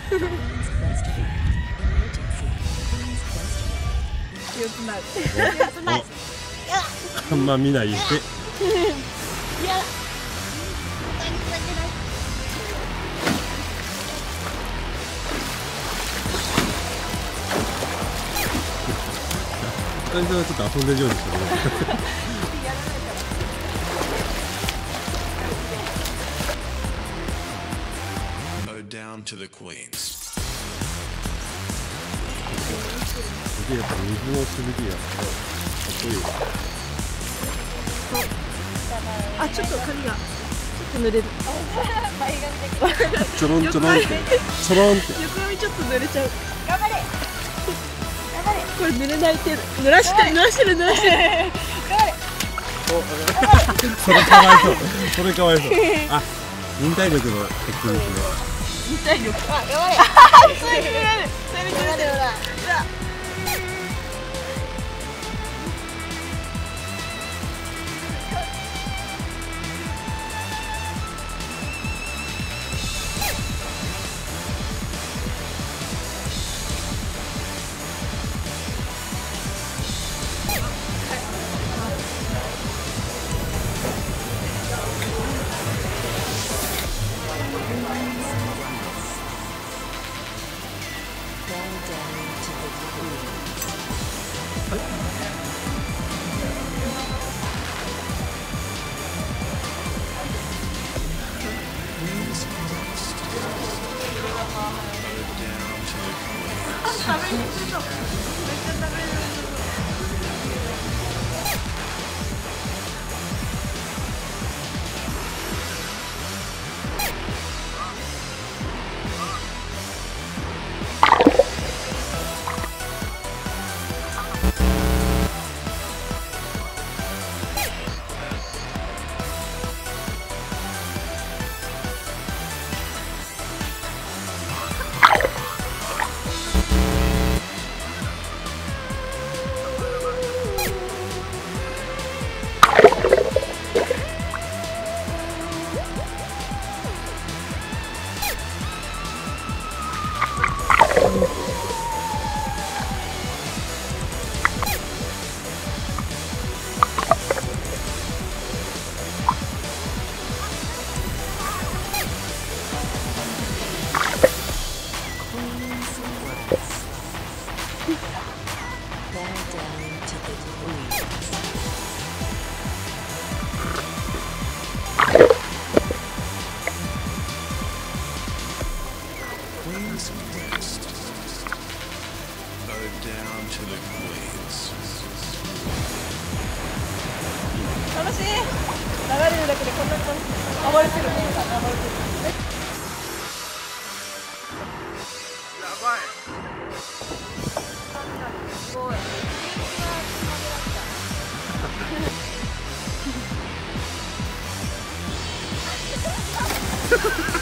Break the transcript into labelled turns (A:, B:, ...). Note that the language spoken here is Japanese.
A: よくない。
B: よくない。あんま見ないで。
A: やだ。
B: かりさんはちょっと遊んでるようでしたね。
C: Down to the Queens.
B: すげえやっぱ水のしぶきがかっこいい。
A: あ、ちょっと髪がちょっと濡れる。
B: ちょろんちょろんってちょろんって
A: 横髪ちょっと濡れちゃう。
D: 頑張れ。頑張れ。
A: これ濡れない程度。濡らしてる。
D: 頑張れ。
B: それかわいそう。それかわいそう。あ、忍耐力の鉄筋ですね。
A: 忍耐力。
D: あ、頑張れ。
A: それ濡れる。それ濡れる。楽しい。流れるだけでこんなに暴れてる。暴れてる。
C: やばい。
D: すごい。
C: Ha ha ha!